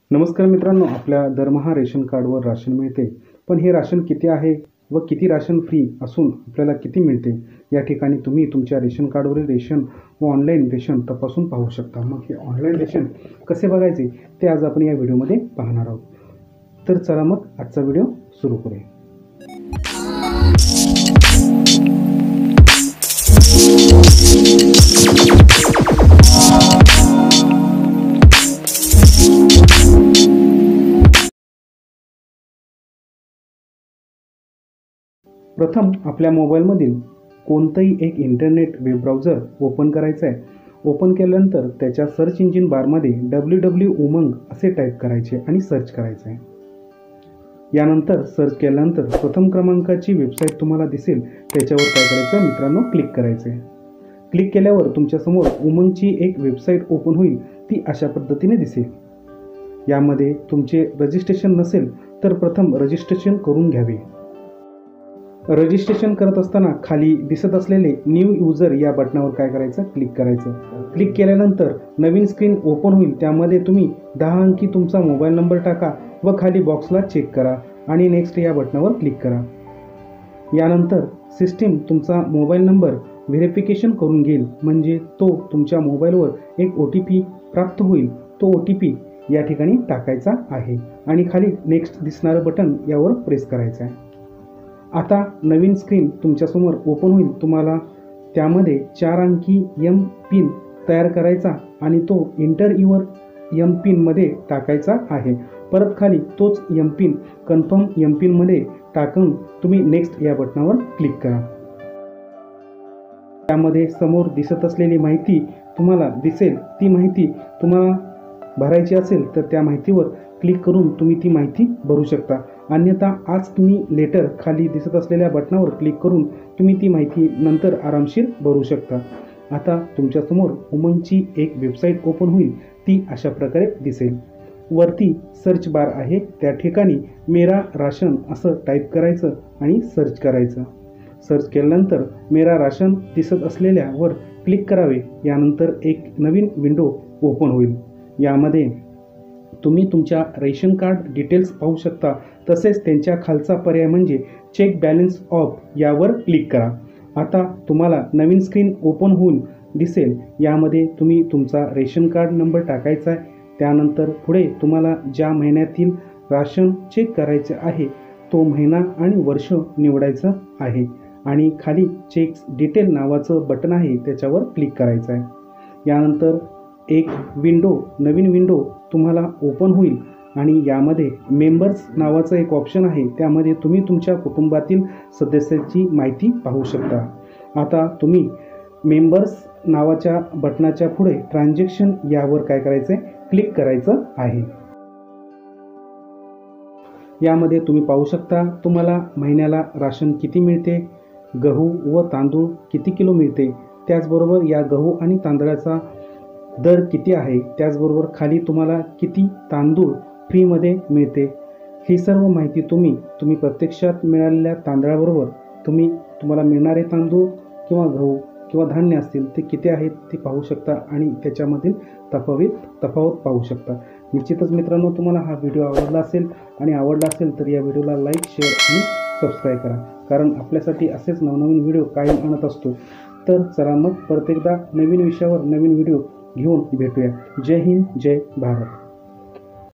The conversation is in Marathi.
नमस्कार मित्रांनो, आपल्या दरमहा रेशन कार्डवर राशन मिळते. पण हे राशन किती आहे व किती राशन फ्री असून आपल्याला किती मिळते या ठिकाणी तुम्ही तुमच्या रेशन कार्डवरील रेशन व ऑनलाईन रेशन तपासून पाहू शकता. मग हे ऑनलाईन रेशन कसे बघायचे ते आज आपण या व्हिडिओमध्ये पाहणार आहोत. तर चला मग आजचा व्हिडिओ सुरू करूया. प्रथम आपल्या मोबाईलमधील कोणतंही एक इंटरनेट वेब ब्राउझर ओपन करायचं आहे. ओपन केल्यानंतर त्याच्या सर्च इंजिन बारमध्ये www उमंग असे टाईप करायचे आणि सर्च करायचं आहे. यानंतर सर्च केल्यानंतर प्रथम क्रमांकाची वेबसाईट तुम्हाला दिसेल, त्याच्यावर काय करायचं मित्रांनो, क्लिक करायचं आहे. क्लिक केल्यावर तुमच्यासमोर उमंगची एक वेबसाईट ओपन होईल. ती अशा पद्धतीने दिसेल. यामध्ये तुमचे रजिस्ट्रेशन नसेल तर प्रथम रजिस्ट्रेशन करून घ्यावे. रजिस्ट्रेशन करत असताना खाली दिसत असलेले न्यू यूजर या बटनावर काय करायचं, क्लिक करायचं. क्लिक केल्यानंतर नवीन स्क्रीन ओपन होईल. त्यामध्ये तुम्ही 10 अंकी तुमचा मोबाईल नंबर टाका व खाली बॉक्सला चेक करा आणि नेक्स्ट या बटनावर क्लिक करा. यानंतर सिस्टीम तुमचा मोबाईल नंबर व्हेरिफिकेशन करून घेईल, म्हणजे तो तुमच्या मोबाईलवर एक OTP प्राप्त होईल. तो OTP या ठिकाणी टाकायचा आहे आणि खाली नेक्स्ट दिसणारं बटन यावर प्रेस करायचं आहे. आता नवीन स्क्रीन तुमच्यासमोर ओपन होईल. तुम्हाला त्यामध्ये 4 अंकी MPIN तयार करायचा आणि तो इंटर युअर MPIN मध्ये टाकायचा आहे. परत खाली तोच MPIN कन्फर्म MPIN मध्ये टाकून तुम्ही नेक्स्ट या बटनावर क्लिक करा. त्यामध्ये समोर दिसत असलेली माहिती तुम्हाला दिसेल. ती माहिती तुम्हाला भरायची असेल तर त्या माहितीवर क्लिक करून तुम्ही ती माहिती भरू शकता. अन्यथा आस्क मी लेटर खाली दिसत असलेल्या बटनावर क्लिक करून तुम्ही ती माहिती नंतर आरामशीर भरू शकता. आता तुमच्यासमोर उमंगची एक वेबसाईट ओपन होईल. ती अशा प्रकारे दिसेल. वरती सर्च बार आहे, त्या ठिकाणी मेरा राशन असं टाईप करायचं आणि सर्च करायचं. सर्च केल्यानंतर मेरा राशन दिसत असलेल्यावर क्लिक करावे. यानंतर एक नवीन विंडो ओपन होईल. यामध्ये तुम्ही तुमच्या रेशन कार्ड डिटेल्स पाहू शकता. तसेच त्यांच्या खालचा पर्याय म्हणजे चेक बॅलन्स ऑफ यावर क्लिक करा. आता तुम्हाला नवीन स्क्रीन ओपन होऊन दिसेल. यामध्ये तुम्ही तुमचा रेशन कार्ड नंबर टाकायचा आहे. त्यानंतर पुढे तुम्हाला ज्या महिन्यातील राशन चेक करायचे आहे तो महिना आणि वर्ष निवडायचं आहे आणि खाली चेक्स डिटेल नावाचं बटन आहे, त्याच्यावर क्लिक करायचं आहे. यानंतर एक नवीन विंडो तुम्हाला ओपन होईल आणि यामध्ये मेंबर्स नावाचं एक ऑप्शन आहे. त्यामध्ये तुम्ही तुमच्या कुटुंबातील सदस्याची माहिती पाहू शकता. आता तुम्ही मेंबर्स नावाच्या बटनाच्या पुढे ट्रान्झॅक्शन यावर काय करायचं आहे, क्लिक करायचं आहे. यामध्ये तुम्ही पाहू शकता तुम्हाला महिन्याला राशन किती मिळते, गहू व तांदूळ किती किलो मिळते, त्याचबरोबर या गहू आणि तांदळाचा दर किती आहे, त्याचबरोबर खाली तुम्हाला किती तांदूळ फ्रीमध्ये मिळते. ही सर्व माहिती तुम्ही प्रत्यक्षात मिळालेल्या तांदळाबरोबर तुम्हाला मिळणारे तांदूळ किंवा गहू किंवा धान्य असतील ते किती आहेत ते पाहू शकता आणि त्याच्यामधील तफावत पाहू शकता. निश्चितच मित्रांनो, तुम्हाला हा व्हिडिओ आवडला असेल आणि आवडला असेल तर या व्हिडिओला लाईक, शेअर आणि सबस्क्राईब करा, कारण आपल्यासाठी असेच नवनवीन व्हिडिओ कायम आणत असतो. तर चला मग परत एकदा नवीन विषयावर नवीन व्हिडिओ घेऊन भेटूया. जय हिंद, जय भारत.